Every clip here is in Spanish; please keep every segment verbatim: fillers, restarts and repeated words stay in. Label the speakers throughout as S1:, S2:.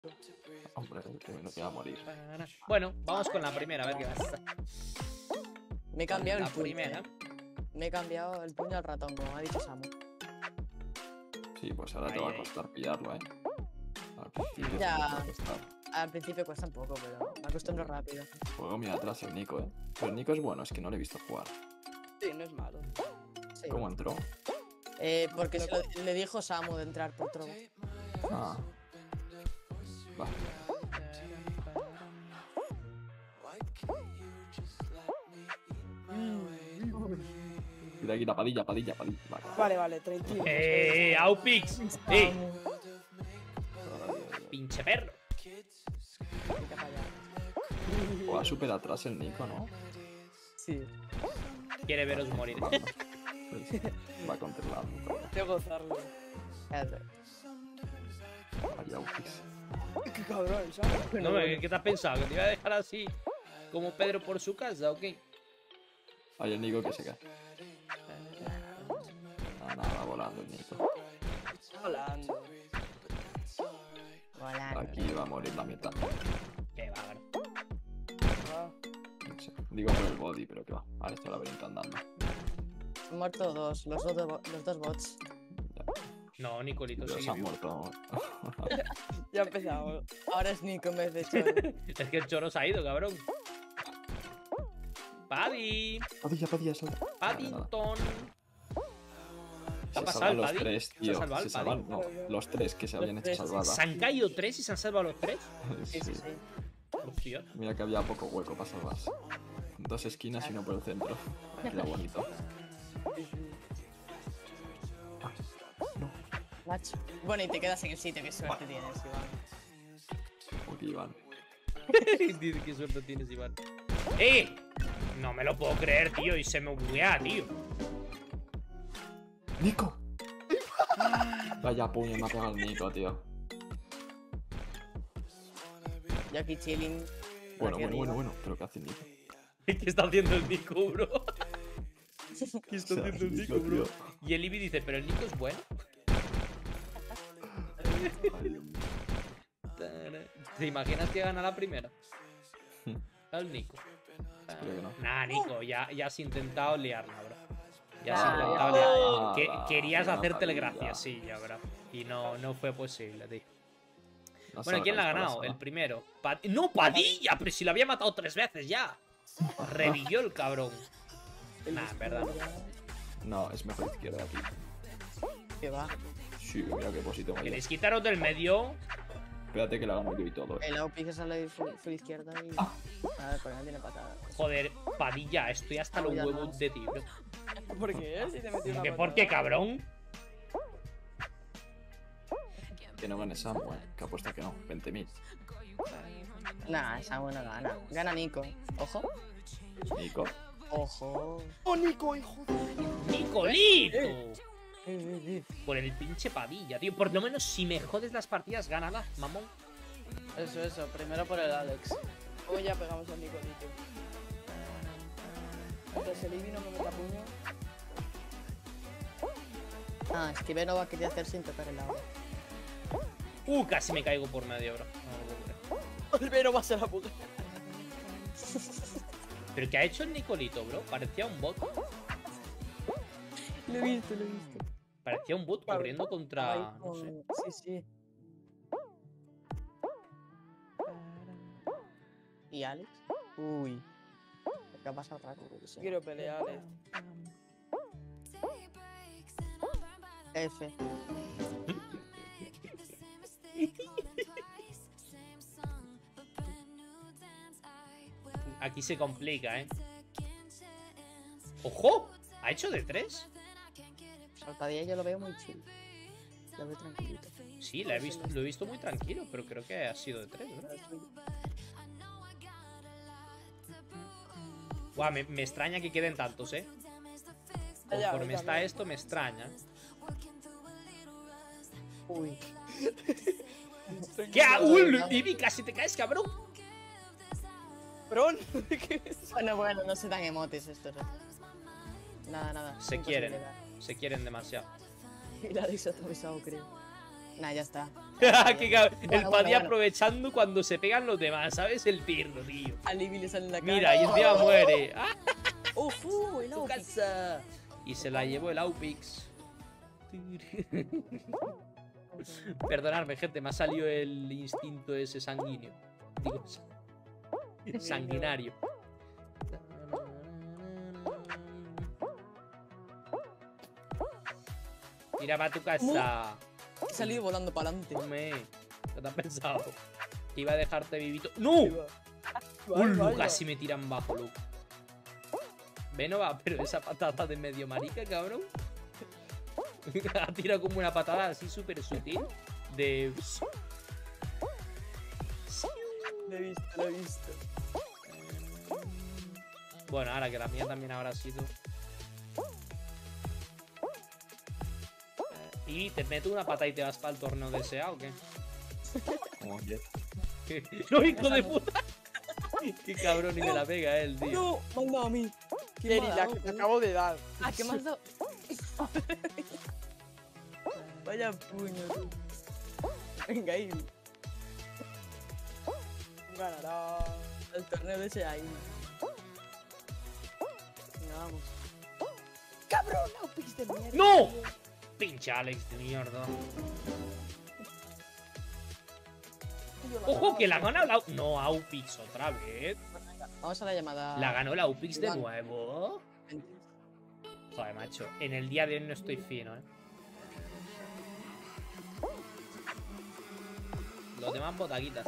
S1: Hombre, que no te va a morir.
S2: Bueno, vamos con la primera, a ver qué pasa.
S3: Me he cambiado
S2: La
S3: el puño.
S2: primera.
S3: eh. Me he cambiado el puño al ratón, como ha dicho Samu.
S1: Sí, pues ahora te
S2: Ahí,
S1: va a
S2: ahí.
S1: costar pillarlo, ¿eh? Al principio
S3: Ya.
S1: te va a costar.
S3: Al principio cuesta un poco, pero me acostumbro rápido.
S1: Juego muy atrás el Nico, ¿eh? Pero el Nico es bueno, es que no le he visto jugar.
S4: Sí, no es malo.
S3: Sí.
S1: ¿Cómo entró?
S3: Eh, porque se lo- le dijo Samu de entrar por trobo.
S1: Ah. Vale. Mira aquí la padilla, padilla, padilla. Vale.
S4: Vale, vale, treinta.
S2: ¡Eh, Aupix! ¡Eh! ¡Pinche perro!
S1: Va súper atrás el Nico, ¿no?
S3: Sí.
S2: Quiere veros morir.
S1: Va controlando.
S4: Quiero gozarlo.
S3: Espérate.
S1: Vaya Ufis.
S4: Qué cabrón, ¿sabes?
S2: No, ¿qué qué te has pensado? ¿Que te iba a dejar así como Pedro por su casa o qué?
S1: Hay el Nico que se cae. Nada, nada, va volando el Nico.
S4: Volando.
S3: Volando.
S1: Aquí va a morir la mitad.
S2: Qué bárbaro.
S4: Ah,
S1: No sé. Digo por el body, pero que va. Ahora está el laberinto andando.
S3: Han muerto dos, los dos, bo- los dos bots.
S2: No, Nicolito
S1: Pero
S2: sigue
S1: se han
S2: vivo.
S1: muerto.
S4: ya empezamos.
S3: Ahora es Nico en vez de Choro.
S2: Es que el choro se ha ido, cabrón. Paddy.
S1: Padilla, padilla, sal. Vale, nada.
S2: Paddington. ¿Qué ha
S1: Se
S2: pasado
S1: salvan
S2: el
S1: los
S2: Paddy?
S1: tres,
S2: ¿Se ha
S1: tío.
S2: salvado
S1: Se
S2: el
S1: salvan,
S2: Paddy?
S1: no, los tres que se habían hecho
S3: tres.
S1: salvada.
S2: ¿Se han caído tres y se han salvado los tres?
S3: Sí, sí, sí.
S2: Hostia.
S1: Mira que había poco hueco para salvarse. Dos esquinas y uno por el centro. Queda bonito.
S3: Macho. Bueno, y te quedas en el sitio, qué suerte tienes, Iván.
S1: Porque Iván.
S2: Dice qué suerte tienes, Iván. ¡Eh! No me lo puedo creer, tío. Y se me buguea, tío.
S1: ¡Nico! Vaya puño, me ha pegado el Nico, tío.
S3: Yo aquí chilling.
S1: Bueno,
S3: aquí
S1: bueno, bueno,
S3: arriba.
S1: bueno. ¿Pero qué hace el Nico?
S2: ¿Qué está haciendo el Nico, bro? ¿Qué está
S1: O sea,
S2: haciendo el Nico,
S1: Nico,
S2: bro?
S1: tío.
S2: Y el Ibi dice, pero el Nico es bueno.
S1: Ay, Dios mío.
S2: ¿Te imaginas que gana la primera? Al Nico.
S1: Espero que no.
S2: Nah, Nico, ya, ya has intentado liarla, bro. Ya has
S3: Ah,
S2: intentado
S1: ya.
S2: liarla. Que-
S1: Ah,
S2: querías
S1: una
S2: hacértele
S1: maravilla.
S2: gracia, sí, ya, bro. Y no, no fue posible, tío.
S1: No
S2: Bueno, ¿quién la ha
S1: salgáis para
S2: ganado?
S1: sala.
S2: El primero. Pa- ¡No, Padilla! Pero si lo había matado tres veces ya. Revivió el cabrón. Nah, en verdad.
S1: No, es mejor izquierda aquí.
S3: Que va.
S1: Sí, mira qué posito me
S2: ¿Queréis quitaros del medio?
S1: Espérate que la haga yo y todo. eh.
S3: El Aupi que sale full, full izquierda y. A ver, por ahí no tiene patada.
S2: Joder, Padilla, estoy hasta los
S3: Ya
S2: huevos
S3: no.
S2: de ti, bro.
S4: ¿Por qué? Si te metí una
S2: ¿Qué
S4: patada.
S2: por qué, cabrón?
S1: Que no gane Samu, eh. Que apuesta que no. veinte mil.
S3: Nah, esa buena gana. Gana Nico. Ojo.
S1: Nico.
S3: Ojo.
S4: ¡Oh, Nico, hijo de...
S2: ¡Nicolito! Por el pinche Padilla, tío. Por lo menos si me jodes las partidas, gánala, mamón.
S4: Eso, eso. Primero por el Alex. Luego ya pegamos al Nicolito. Entonces el Ibi no me meta puño.
S3: Ah, esquive no va a querer hacer sin tocar el agua.
S2: Uh, casi me caigo por medio, bro. No lo puedo creer.
S4: Olvero va a ser la puta.
S2: ¿Pero qué ha hecho el Nicolito, bro? Parecía un bot.
S3: Lo he visto, lo he visto.
S2: Parecía un bot corriendo contra... No sé.
S3: Sí, sí. ¿Y Alex? Uy. ¿Qué ha pasado raro?
S4: Quiero pelear, eh.
S3: F.
S2: Aquí se complica, ¿eh? ¡Ojo! ¿Ha hecho de tres?
S3: Saltadilla yo lo veo muy chill. Lo veo tranquilito.
S2: Sí, lo he visto, lo he visto muy tranquilo, pero creo que ha sido de tres, bro. Guau, me, me extraña que queden tantos, ¿eh?
S4: Ya,
S2: Conforme
S4: ya,
S2: está
S4: ya.
S2: esto, me extraña.
S3: Uy.
S2: ¿Qué? ¡Uy! Ibi, casi te caes, cabrón.
S4: Bron. ¿Qué es?
S3: Bueno, bueno, no se dan emotes estos. eh. Nada, nada.
S2: Se
S3: Imposible
S2: quieren.
S3: dar.
S2: Se quieren demasiado.
S3: Y la Alex ha atravesado, creo. Nah, ya está.
S2: Qué cabrón. El
S3: Bueno,
S2: Paddy
S3: bueno, bueno.
S2: aprovechando cuando se pegan los demás, ¿sabes? El tierno, tío.
S3: A Libby le sale en la cara.
S2: Mira, y encima muere. ¡Ah!
S3: Uf, uh, el
S2: ¡Tu
S3: Aupix.
S2: casa! Y se la llevó el Aupix. Perdonadme, gente, me ha salido el instinto ese sanguíneo. Digo, sanguinario. Mira para tu casa.
S3: He salido volando para adelante.
S2: Hombre, ¿qué te has pensado? Que iba a dejarte vivito. ¡No! ¡Ulu! Casi me tiran bajo, loco. Ve, no va, pero esa patada de medio marica, cabrón. Ha tirado como una patada así súper sutil. De.
S4: Lo he visto, lo he visto.
S2: Bueno, ahora que la mía también habrá sido. ¿Y te meto una pata y te vas para el torneo de S A o qué?
S1: Como que.
S2: ¡No, hijo de puta! Qué cabrón y me la pega él, tío.
S3: No, manda a mí. ¿Qué
S4: Jerry,
S3: me ha
S4: la
S3: dado,
S4: que te
S3: eh?
S4: acabo de dar.
S3: Ah, ¿qué me has dado? Vaya puño, tú. Venga, ahí.
S4: Ganará.
S3: El torneo de ese ahí. Venga, vamos. ¡Cabrón! ¡Aupix de mierda!
S2: ¡No!
S3: tío.
S2: Pinche Alex de mierda.
S3: Tío, la
S2: Ojo,
S3: ganó.
S2: que la gana la... No, Aupix otra vez.
S3: Vamos a la llamada.
S2: La ganó la Aupix de
S3: Iván.
S2: nuevo. Joder, macho. En el día de hoy no estoy fino, eh. Los demás botaguitas.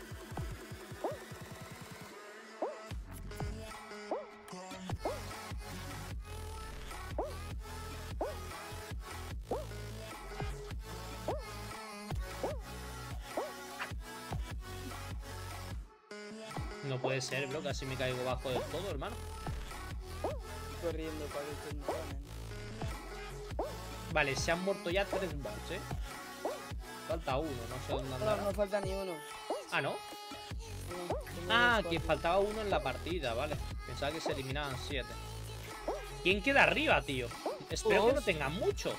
S2: No puede ser, bro. Casi me caigo bajo del todo, hermano.
S4: Corriendo para que ustedes no ganen.
S2: Vale, se han muerto ya tres bots, eh. Falta uno, no sé dónde
S4: No,
S2: andará.
S4: no falta ni uno.
S2: Ah, ¿no?
S4: Uno, tengo
S2: Ah,
S4: dos,
S2: que
S4: cuatro.
S2: faltaba uno en la partida, vale. Pensaba que se eliminaban siete. ¿Quién queda arriba, tío? Espero que no
S4: Dos.
S2: tengan mucho.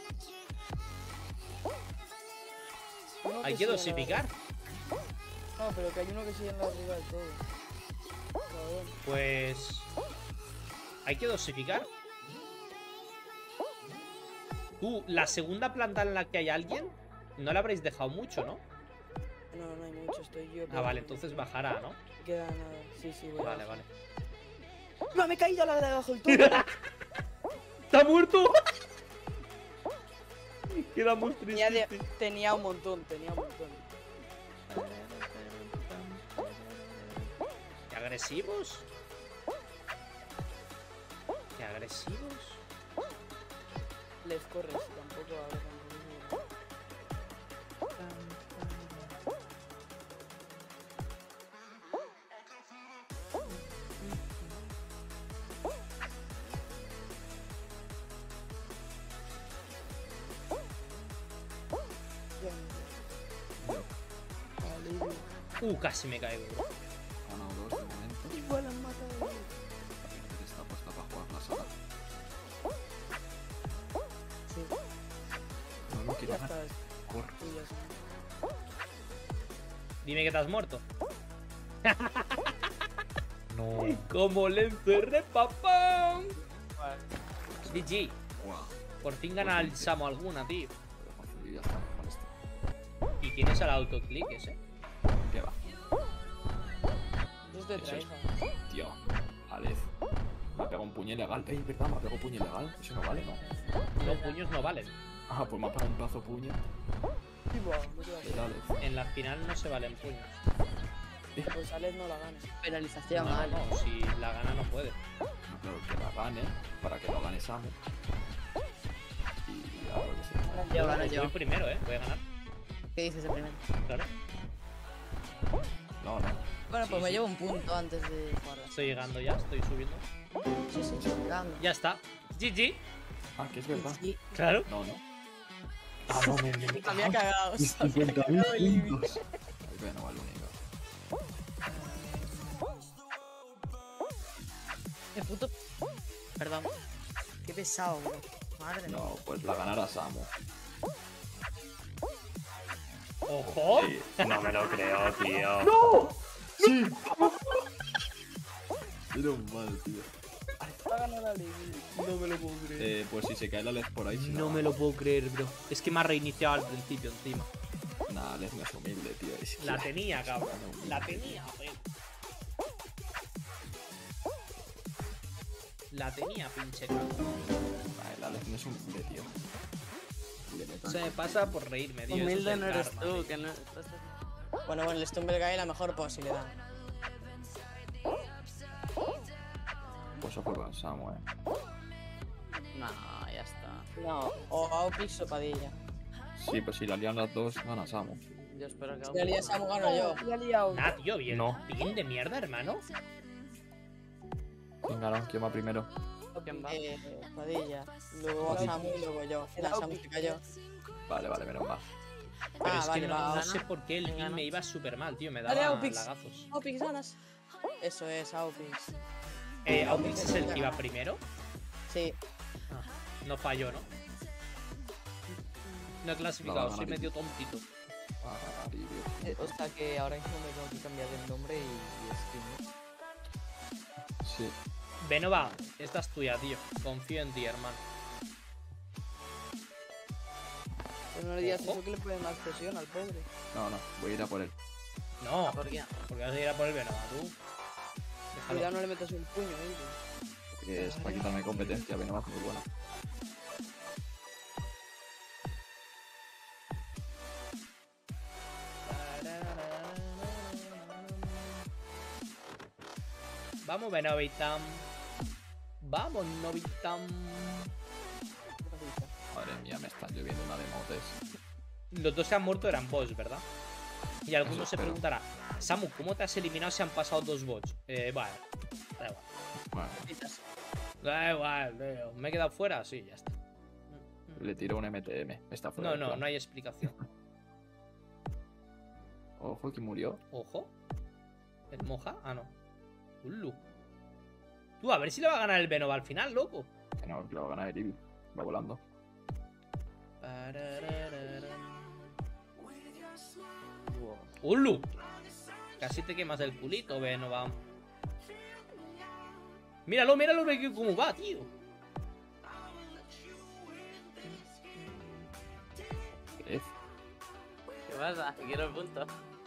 S4: Uno
S2: Hay que
S4: sigue en la-
S2: dosificar.
S4: No, pero que hay uno que sigue en la arriba del todo. Cabrón.
S2: Pues... Hay que dosificar. Tú, la segunda planta en la que hay alguien, no la habréis dejado mucho, ¿no?
S4: No, no hay mucho, estoy yo.
S2: Ah,
S4: pero
S2: vale,
S4: no
S2: entonces bajará, ¿no?
S4: queda nada. Sí, sí, voy a
S2: Vale,
S4: bajar.
S2: vale.
S4: ¡No, me he caído a la de abajo del todo!
S2: ¡Está muerto! Queda muy
S4: tenía, de-
S2: triste.
S4: tenía un montón, tenía un montón.
S2: ¿Qué agresivos? ¿Qué agresivos?
S4: Les corres, tampoco ahora tampoco.
S2: Uh, casi me caigo, bro.
S1: Ganado dos de momento.
S4: Igual han matado.
S1: Que está puesta para jugar la sala.
S3: Sí.
S1: No lo quiero
S4: Ya
S1: ganar.
S4: estás.
S1: Corre.
S4: Tú ya sabes.
S2: Dime que te has muerto.
S1: No.
S2: Como lento R, papá.
S4: Vale.
S2: G G.
S1: Guau.
S2: Por fin gana el Samo alguna, tío.
S1: Pero confundido ya está con esto.
S2: ¿Y quién es el autoclick ese?
S1: ¿Qué va?
S4: Eso es de
S1: Eso es.
S4: tryhard.
S1: Tío. Alez. Me ha pegado un puño ilegal. Ey, verdad, me ha pegado un puño ilegal. Eso no vale, ¿no?
S2: Los puños no valen.
S1: Ah, pues me ha pegado un pedazo de puño.
S4: Sí, va, no te va a hacer.
S1: El Alez.
S2: En la final no se valen puños.
S4: Pues Alex no la gana.
S3: Penalización,
S2: No,
S3: vale.
S2: no, si la gana no puede.
S1: No, claro, que la gane. Para que lo gane Samu. Y a lo que sea.
S3: Yo gano
S2: Voy
S3: yo.
S2: primero, eh. Voy a ganar.
S3: ¿Qué dices el primero?
S2: Claro.
S1: No, no.
S3: Bueno,
S2: Sí,
S3: pues me
S2: sí.
S3: llevo un punto antes de jugarla.
S2: Estoy llegando ya, estoy subiendo.
S3: Sí, sí, sí. Gano.
S2: Ya está. G G.
S1: Ah, que es verdad.
S3: Sí.
S2: Claro.
S1: No, no. Ah, no, me me-
S3: Me había cagado.
S1: Mis
S3: se había
S1: cincuenta mil
S3: cagado el Libby.
S1: puntos. Ay, pero no vale único.
S3: Qué puto. Perdón. Qué pesado, bro. Madre mía.
S1: No, pues la ganará Samu.
S2: ¡Ojo!
S5: Sí, no me lo creo, tío.
S1: ¡No! ¡Sí! Menos mal, tío.
S4: Va a ganar la liga.
S2: No me lo puedo creer.
S1: Eh, pues si se cae la Lez por ahí, si
S2: No me lo puedo creer, bro. Es que me ha reiniciado al principio encima.
S1: Nah, Lez no es humilde, tío. Es que-
S2: La tenía, cabrón. La tenía, güey. La tenía, pinche cabrón.
S1: Vale, la Lez no es humilde, tío. Le meto
S2: Se me pasa por reírme, tío. eso es
S4: Humilde
S2: el
S4: no eres
S2: karma,
S4: tú,
S2: tío.
S4: que no.
S3: Bueno, bueno, el Stumbleguy la mejor posibilidad.
S1: Pues ojo con Samu, eh.
S4: No, ya está.
S3: No, o Aupix o Padilla.
S1: Sí, pues si la lían las dos, gana Samu.
S4: Yo espero que.
S3: Si la lía Samu, gano yo.
S4: Ya he liado.
S2: Nah, tío, bien.
S1: No.
S2: Bien de mierda, hermano.
S1: ¿Quién ganó? ¿Quién va primero?
S4: ¿Quién va?
S3: Eh, Padilla. Luego
S1: Padilla.
S3: Samu y luego yo. Al final Samu se cayó.
S1: Vale, vale, menos mal.
S2: Pero
S3: Ah,
S2: es
S3: vale,
S2: que no,
S3: va.
S2: no sé por qué el
S3: Venga,
S2: team
S3: no.
S2: me iba súper mal, tío. Me
S3: Dale,
S2: daba
S3: Aupix.
S2: lagazos.
S3: Aupix ganas. Eso es, Aupix.
S2: Eh, Aupix es el que iba primero.
S3: Sí.
S2: Ah, no falló, ¿no? No he clasificado,
S1: No, no,
S2: soy
S1: no,
S2: medio tontito.
S1: Ah, alivio.
S6: Eh, O sea que ahora mismo me tengo que cambiar el nombre y, y skin, ¿no?
S1: Sí.
S2: Benova, esta es tuya, tío. Confío en ti, hermano.
S4: Pero no le digas
S2: Ojo.
S4: eso que le puede más presión al pobre.
S1: No, no, voy a ir a por él.
S2: No,
S4: ¿Por qué?
S2: porque vas a ir a por el Benova, tú. Déjalo.
S4: Cuidado, no le metas un puño, ¿eh?
S1: Porque es para quitarme competencia, pero no va muy buena.
S2: Vamos, Benovitam. Vamos, Novitam.
S1: Madre mía, me están lloviendo una de motes.
S2: Los dos que han muerto eran bots, ¿verdad? Y alguno
S1: Eso
S2: se
S1: espero.
S2: preguntará, Samu, ¿cómo te has eliminado si han pasado dos bots? Eh, vale. Da igual.
S1: Bueno,
S2: Da igual, tío. ¿Me he quedado fuera? Sí, ya está.
S1: le tiro un M T M. Está fuera.
S2: No,
S1: del
S2: no,
S1: plan.
S2: no hay explicación.
S1: Ojo, que murió.
S2: Ojo. ¿El moja? Ah, no. Ulu. Tú, a ver si le va a ganar el Benova al final, loco.
S1: Que no, que lo va a ganar el Eevee. Va volando.
S2: Ulu. Casi te quemas el culito, Benova. Míralo, míralo, ve que cómo va, tío.
S1: Eh,
S4: ¿Qué pasa? Quiero el punto.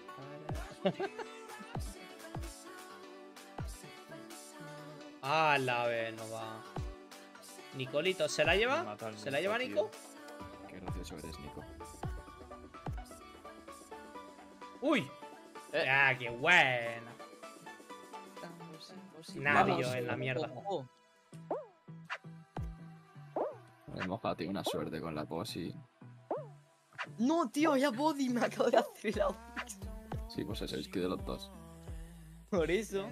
S2: Ah, la Benova. Nicolito, ¿se la
S1: Me
S2: lleva?
S1: mata el
S2: ¿Se la lleva
S1: Nico,
S2: Nico?
S1: Qué gracioso eres, Nico.
S2: ¡Uy!
S4: Eh.
S2: ¡Ah, qué buena! Nadio en la mierda.
S6: Ojo.
S1: El moja tiene una suerte con la pos y.
S6: No, tío, ya body me acabo de hacer la
S1: Sí, pues eso, es que de los dos.
S6: Por eso.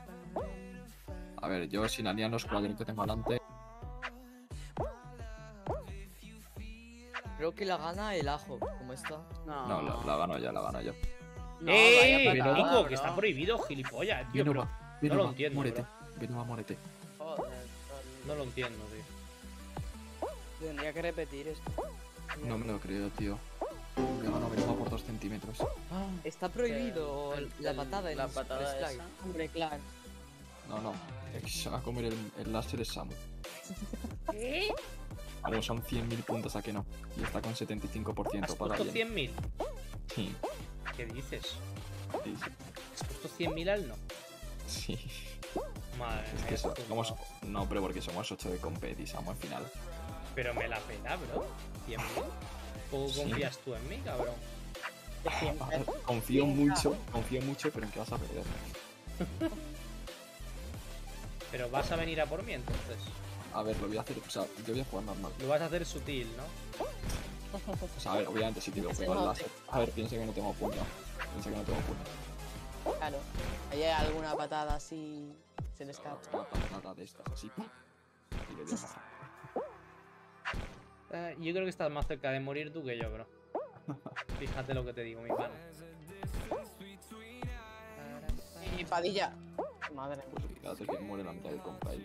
S1: A ver, yo sin aliar los cuadros que tengo delante.
S6: Creo que la gana el ajo, como está.
S4: No,
S1: No, la, la gano ya, la gano yo.
S4: No,
S2: ¡Eh!
S4: vaya patada,
S2: Nico,
S4: bro.
S2: que está prohibido, gilipollas, tío.
S1: Benova,
S2: Pero
S1: Benova,
S2: lo entiendo,
S1: muérete.
S2: bro.
S1: Benova, muérete.
S4: Joder, tal.
S2: no lo entiendo, tío.
S4: Tendría que repetir esto.
S1: No me lo creo, tío. Me ganó Benova por dos centímetros.
S6: Está prohibido
S4: El-
S6: la
S4: el-
S6: patada en
S4: la
S6: el
S4: patada
S6: Super Slide.
S4: esa.
S3: Hombre, claro.
S1: No, no. El que se va a comer el, el láser es Samu. Vamos, son cien mil puntos a que no. Y está con setenta y cinco por ciento
S2: ¿Has
S1: para
S2: puesto
S1: bien.
S2: cien mil?
S1: Sí,
S2: ¿Qué dices?
S1: sí,
S2: ¿Has puesto cien mil al no?
S1: sí.
S2: Madre
S1: Es
S2: mía,
S1: que so-
S2: tú.
S1: somos. No, pero porque somos ocho de compet y Samu al final.
S2: Pero me la pela, bro. cien mil. ¿Cómo
S1: Sí.
S2: confías tú en mí, cabrón?
S1: A ver, confío mucho, confío mucho, pero en que vas a perder.
S2: Pero vas a venir a por mí entonces.
S1: A ver, lo voy a hacer. O sea, yo voy a jugar normal.
S2: Lo vas a hacer sutil, ¿no?
S1: O sea, a ver, obviamente si te digo
S3: Se
S1: pego el
S3: note.
S1: láser. A ver, piensa que no tengo puño. Piensa que no tengo puño.
S3: Claro. Ahí hay alguna patada así. Se le escapa.
S1: Una patada de estas así. ¡pum! Y le dejo.
S2: Eh, yo creo que estás más cerca de morir tú que yo, bro. Fíjate lo que te digo, mi pan.
S3: Y Padilla. Madre mía.
S1: Fíjate que muere la mitad del compay.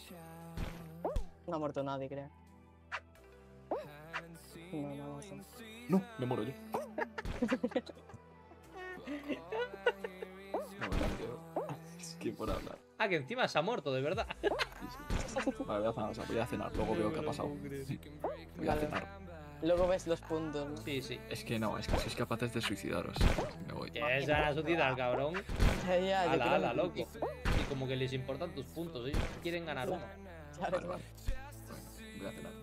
S3: No ha muerto nadie, creo. No, no, no.
S1: No, me muero yo. No me la creo. Es que por hablar.
S2: Ah, que encima se ha muerto, de verdad.
S1: Sí, sí. Vale, voy a cenar, o sea, voy a cenar, luego veo qué ha pasado. Voy a
S4: Vale.
S1: cenar.
S4: Luego ves los puntos, ¿no?
S2: Sí, sí.
S1: Es que no, es que sois capaces de suicidaros. Me voy.
S2: Que se van a suicidar, cabrón.
S4: Ya, ya, yo
S2: Ala,
S4: creo
S2: ala,
S4: que-
S2: loco. Y como que les importan tus puntos, ellos quieren ganar uno.
S4: Claro,
S1: Vale, vale. Bueno, voy a cenar.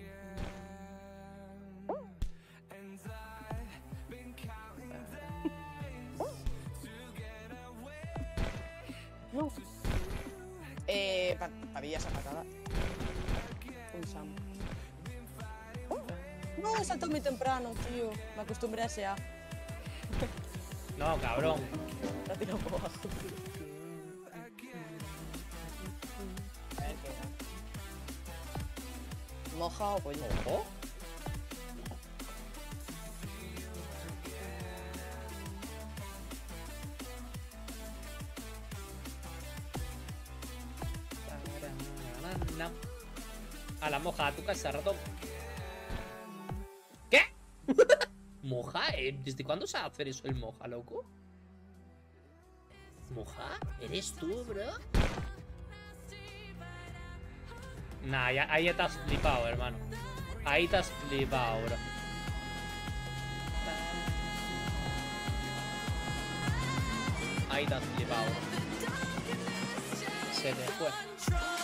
S4: No. Eh, pa pavilla esa patada. Un Sam. No, saltó muy temprano, tío. Me acostumbré a ese A.
S2: No, cabrón.
S4: La tiro por abajo. A ver qué da. Moja o pollo.
S2: ¿Ojo? A la moja, a tu casa, ratón. ¿Qué? ¿Moja? ¿Eh? ¿Desde cuándo sabe hacer eso el moja, loco? ¿Moja? ¿Eres tú, bro? Nah, ya, ahí ya te has flipado, hermano. Ahí te has flipado, bro. Ahí te has flipado, bro. Se te fue.